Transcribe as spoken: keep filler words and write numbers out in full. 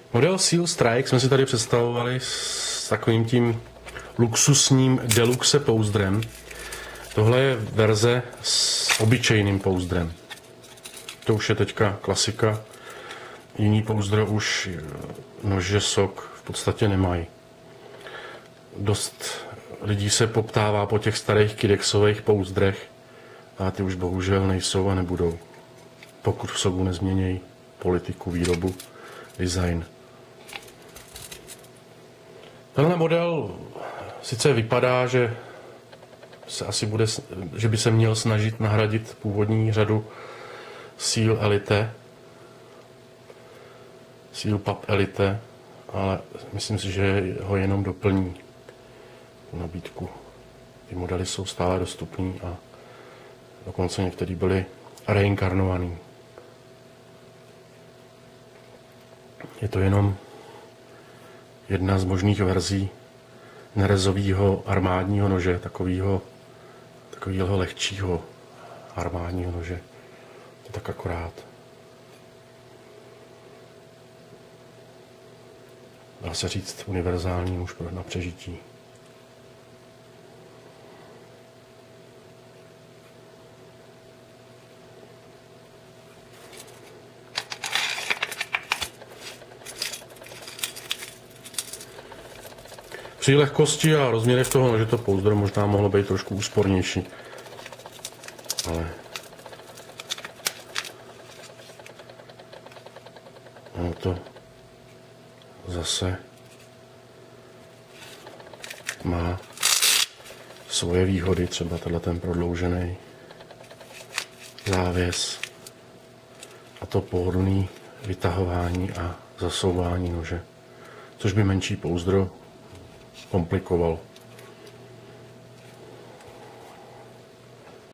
Model Seal Strike jsme si tady představovali s takovým tím luxusním deluxe pouzdrem. Tohle je verze s obyčejným pouzdrem. To už je teďka klasika. Jiný pouzdro už nože sok v podstatě nemají. Dost lidí se poptává po těch starých Kidexových pouzdrech a ty už bohužel nejsou a nebudou. Pokud v sogu nezměnějí politiku, výrobu, design. Tenhle model sice vypadá, že se asi bude, že by se měl snažit nahradit původní řadu Seal Elite, Seal Pub Elite, ale myslím si, že ho jenom doplní tu nabídku. Ty modely jsou stále dostupné a dokonce některý byly reinkarnovaný. Je to jenom jedna z možných verzí nerezového armádního nože, takového, takového lehčího armádního nože. To tak akorát. Dá se říct univerzální nůž na přežití. Při lehkosti a rozměrech toho nože to pouzdro možná mohlo být trošku úspornější. Ale no to zase má svoje výhody, třeba tenhle ten prodloužený závěs a to pohodlné vytahování a zasouvání nože, což by menší pouzdro komplikoval.